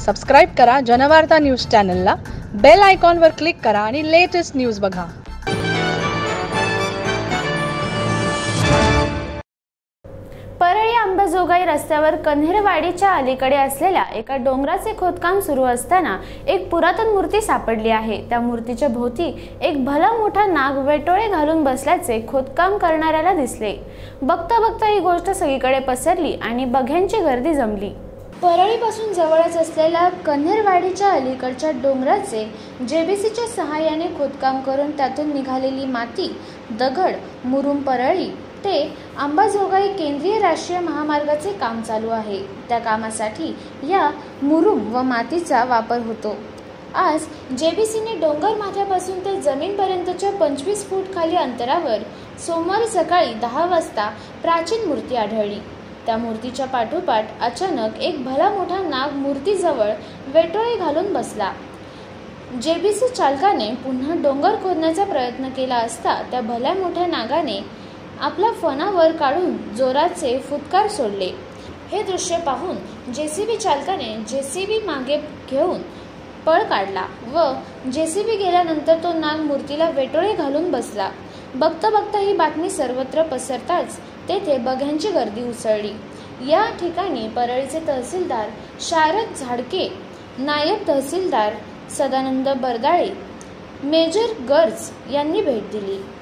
Subscribe करा Janvarta news चॅनलला, bell आयकॉनवर क्लिक करा आणि लेटेस्ट न्यूज बघा। परळी अंबाजोगाई रस्त्यावर कन्हेरवाडीच्या अलीकडे असलेल्या एका डोंगराचे खोदकाम सुरू असताना एक पुरातन मूर्ती सापडली आहे। त्या मूर्तीच्या भोवती एक भला मोठा नाग वेटोळे घालून बसल्याचे खोदकाम करणाऱ्याला दिसले। बघता बघता ही गोष्ट सगळीकडे पसरली आणि बघ्यांची गर्दी जमली। परळीपासून जवळच असलेल्या कन्हेरवाडीच्या अलीकडच्या डोंगराचे जेबीसीच्या सहाय्याने खोदकाम करून त्यातून निघालेली माती, दगड, मुरुम परळी ते अंबाजोगाई केंद्रीय राष्ट्रीय महामार्गाचे काम चालू आहे। त्या कामासाठी या मुरुम व मातीचा वापर होतो। आज जेबीसीने डोंगर माथ्यापासून ते जमीनपर्यंतच्या 25 फूट खाली अंतरावर सोमवारी सकाळी 10 वाजता प्राचीन मूर्ती आढळली। त्या मूर्तीच्या पाठोपाठ अचानक एक भला मोठा नाग मूर्तीजवळ वेटोळे घालून बसला। जेबीसी चालकाने पुन्हा डोंगर खोदण्याचा प्रयत्न केला असता त्या भल्या मोठ्या नागाने आपला फणा वर काढून जोराचे फुटकार सोडले। हे दृश्य पाहून जेसीबी चालकाने जेसीबी मागे घेऊन पळ काढला व जेसीबी गेल्यानंतर तो नाग मूर्तीला वेटोळे घालून बसला। बघता बघता ही बातमी सर्वत्र पसरताच तेथे बघ्यांची गर्दी उसळली। या ठिकाणी परळीचे तहसीलदार शारद झाडके, नायब तहसीलदार सदानंद बरदाळे, मेजर गर्ज यांनी भेट दिली।